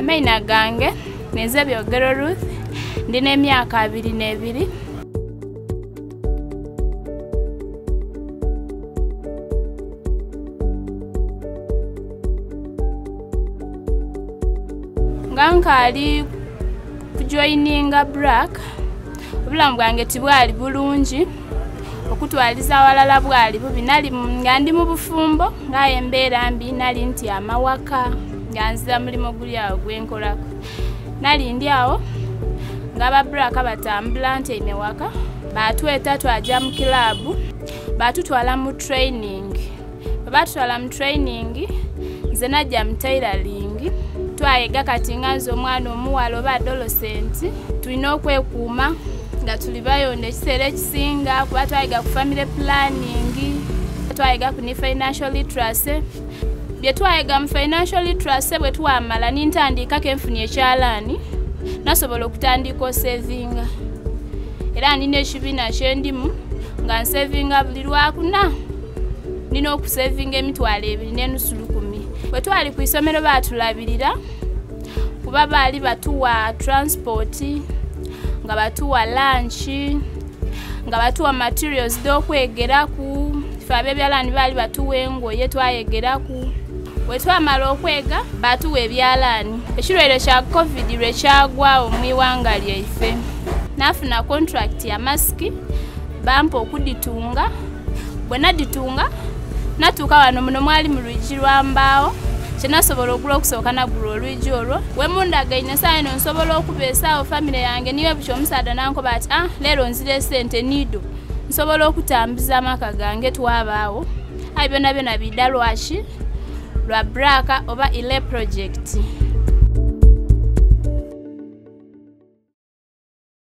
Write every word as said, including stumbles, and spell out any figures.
Amaina gange neze Byogero Ruth ndine emyaka abiri n'ebiri. Ngankali kujoininga Black obulamu bwange tibwali bulungi okutwaliza awalala bwali bubi. Nali nga ndi mu bufumbo ngaye embeera mbi, nali nti amawaka nga nzira mulimo guli awo gwenkolako. Nali ndi awo ngaba Black batambula nti waka batweta twaja mu kilabu batutwala mu training. Batutwala mu training nze najja mu tailoring. Twayega kati ngazo omwana omuwala oba adolescent tulina okwekuuma nga tuli bayonde ekiseera ekisinga kuba twayega ku family planning, twayega ku ni financial literacy. Bye twayega mu financial literacy bwe twamala nintandika ke nfunye ekyalaani nasobola okutandika savinga. Era nina ekibiina kyendimu nga nsavinga buli lwakuna nina okusavinga emitwalo ebiri n'enusu lukumi. Bwe twali ku isomero batulabirira kuba baali batuwa transport, nga batuwa lunch, nga batuwa materials d'okwegeraku. Ffe abebyalaani baali batuwa engoye twayegeraku. Bwe twamala okwega batuwa ebyalaani. Ekirwaire kya covid lwe kyagwawo mu iwanga lyaife. Nafuna contract ya masiki bampa okuditunga. Bwe naditunga natuuka wano muno mwali mu lwigi lwa mbaawo kyenasobola ogula okusooka nagula olwigi olwo. We mundagaine saa eno nsobola okubeesaawo famire yange niwe bukyo omusaada nankoba ati ah leero nzire sente niido nsobola okutambuza amaka gange twabaawo. Ayi byonna byonna bidda lwaki lwa Black oba EELAY project.